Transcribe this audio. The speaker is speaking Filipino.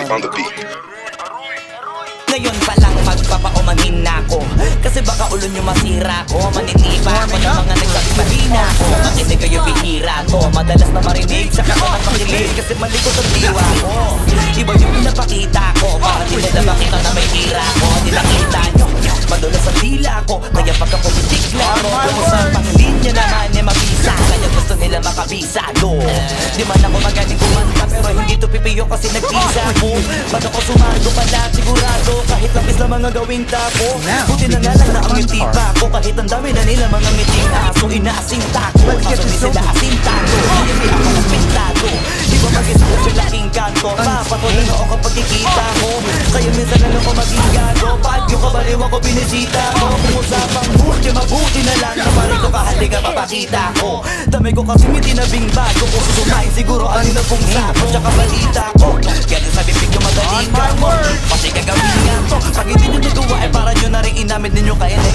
on the beat. Ngayon pa lang magpapaumanhin na ako, kasi baka ulo nyo masira ko. Manitipa ako ng mga nagsasahina ko. Makinig kayo bihira ko, madalas na marinig sa kaso ng pakilig, kasi malikot ang diwa ko. Iba yung pinapakita ko, para di nila makita na may tira ko. Di nakita nyo, madulas ang dila ko, kaya pagka pumitik laro ko sa panglinya naman ay mabisa, kaya gusto nila makabisado. Di man ako magaling kumanta, pero hindi to pipiyo kasi nagpisa ko. Ba't ako sumago pala sigurado, kahit lapis lang mga gawing tapo. Buti na nga lang na ang ngiti pa ko, kahit ang dami na nila mga ngiting aso. Inaasinta ko, masabi sila asintado, hindi ako napintado. Di ba mag-isip yung laking kanto, papatuloy na ako kapag kikita ko. Kaya minsan lang ako maging gago, paad yung kabaliw ako binisita ko. Kung usapang buti, mabuti na lang na parito kahaliga papakita ko. Dami ko kasi may tinabing bago, kung susumain siguro alin na pong sako, tsaka balita ko. Ganun sa bibig yung madali ka mo, kasi gagawin nga to. Pag hindi nyo natuwa ay para nyo na rin inamin ninyo kaya